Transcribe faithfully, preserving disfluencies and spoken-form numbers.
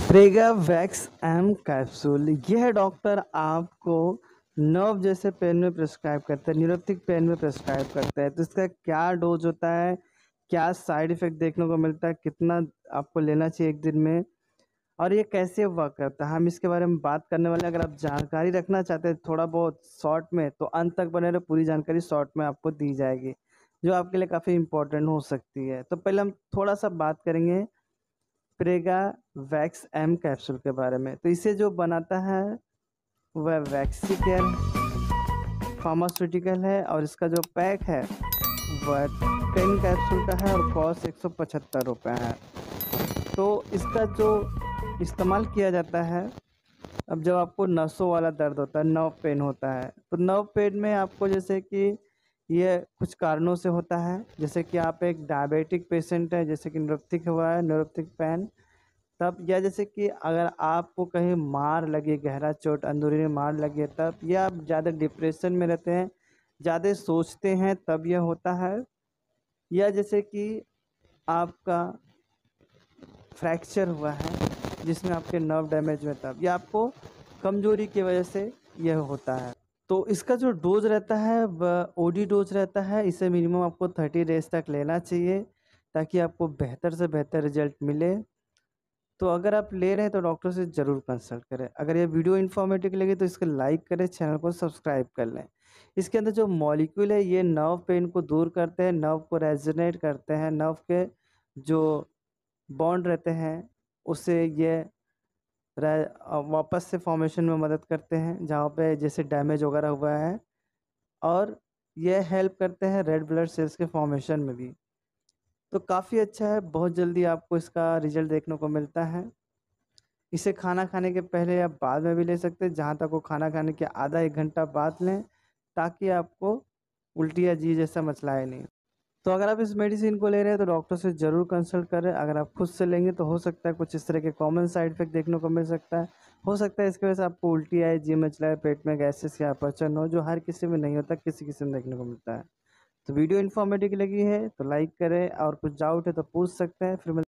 प्रेगा वैक्स M capsule यह doctor आपको नर्व जैसे पेन में प्रिस्क्राइब करता है, न्यूरोप्टिक पेन में प्रिस्क्राइब करता है। तो इसका क्या डोज होता है, क्या साइड इफ़ेक्ट देखने को मिलता है, कितना आपको लेना चाहिए एक दिन में, और ये कैसे वर्क करता है, हम इसके बारे में बात करने वाले हैं। अगर आप जानकारी रखना चाहते हैं थोड़ा बहुत शॉर्ट में, तो अंत तक बने रहे, पूरी जानकारी शॉर्ट में आपको दी जाएगी, जो आपके लिए काफ़ी इम्पोर्टेंट हो सकती है। तो पहले हम थोड़ा सा बात करेंगे प्रेगा वैक्स एम कैप्सूल के बारे में। तो इसे जो बनाता है वह वैक्सीकेयर फार्मास्यूटिकल है, और इसका जो पैक है वह टेन कैप्सूल का है और कॉस्ट एक सौ पचहत्तर रुपये है। तो इसका जो इस्तेमाल किया जाता है, अब जब आपको नसों वाला दर्द होता है, नर्व पेन होता है, तो नर्व पेन में आपको जैसे कि ये कुछ कारणों से होता है। जैसे कि आप एक डायबिटिक पेशेंट है, जैसे कि न्यूरोप्थिक हुआ है, न्यूरोप्थिक पेन, तब, या जैसे कि अगर आपको कहीं मार लगे, गहरा चोट अंदरूनी मार लगे तब, या आप ज़्यादा डिप्रेशन में रहते हैं, ज़्यादा सोचते हैं तब यह होता है, या जैसे कि आपका फ्रैक्चर हुआ है जिसमें आपके नर्व डैमेज हुआ तब, या आपको कमजोरी की वजह से यह होता है। तो इसका जो डोज रहता है वह ओडी डोज रहता है। इसे मिनिमम आपको थर्टी डेज तक लेना चाहिए ताकि आपको बेहतर से बेहतर रिजल्ट मिले। तो अगर आप ले रहे हैं तो डॉक्टर से ज़रूर कंसल्ट करें। अगर ये वीडियो इन्फॉर्मेटिव लगे तो इसको लाइक करें, चैनल को सब्सक्राइब कर लें। इसके अंदर जो मॉलिक्यूल है ये नर्व पेन को दूर करते हैं, नर्व को रेजोनेट करते हैं, नर्व के जो बॉन्ड रहते हैं उससे ये वापस से फॉर्मेशन में मदद करते हैं जहाँ पे जैसे डैमेज वगैरह हुआ है, और ये हेल्प करते हैं रेड ब्लड सेल्स के फॉर्मेशन में भी। तो काफ़ी अच्छा है, बहुत जल्दी आपको इसका रिजल्ट देखने को मिलता है। इसे खाना खाने के पहले या बाद में भी ले सकते हैं, जहाँ तक वो खाना खाने के आधा एक घंटा बाद लें, ताकि आपको उल्टी या जी जैसा मचलाए नहीं। तो अगर आप इस मेडिसिन को ले रहे हैं तो डॉक्टर से ज़रूर कंसल्ट करें। अगर आप खुद से लेंगे तो हो सकता है कुछ इस तरह के कॉमन साइड इफेक्ट देखने को मिल सकता है। हो सकता है इसकी वजह से आपको उल्टी आए, जी मचलाए, पेट में गैसेस या अपचन हो, जो हर किसी में नहीं होता, किसी किसी में देखने को मिलता है। तो वीडियो इन्फॉर्मेटिव लगी है तो लाइक करें, और कुछ डाउट है तो पूछ सकते हैं। फिर